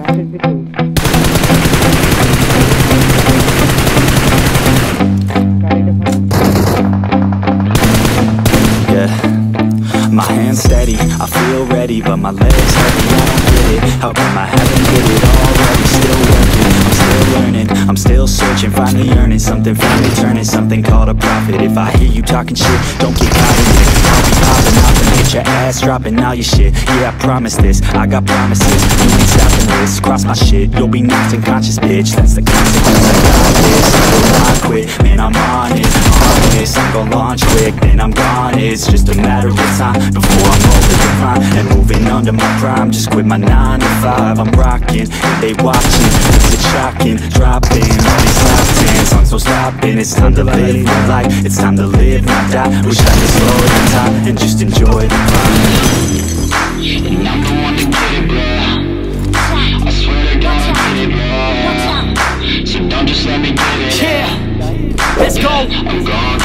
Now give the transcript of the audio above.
Yeah, my hands steady, I feel ready, but my legs heavy, I don't get it. How come I haven't hit it already? Still working, I'm still learning, I'm still searching, finally earning something, finally turning something called a profit. If I hear you talking shit, don't get caught in it. I'll be popping off and get your ass dropping all your shit. Yeah, I promise this, I got promises, you ain't stopping this. Cross my shit, you'll be knocked unconscious, bitch. That's the consequence, I got this, I will not quit. Man, I'm on it, on this, I'm gon' launch quick, then I'm gone. It's just a matter of time before I'm over the climb and moving under my prime. Just quit my 9 to 5, I'm rocking, and they watching. Is it shocking? Dropping all these top 10 songs, so stopping. It's time to live my life, it's time to live, not die. Wish I could slow down time and just enjoy the climb. And I'm the one to get it, bro. I swear to God I get it, bro. So don't just let me get it. Yeah, let's go. I'm gone.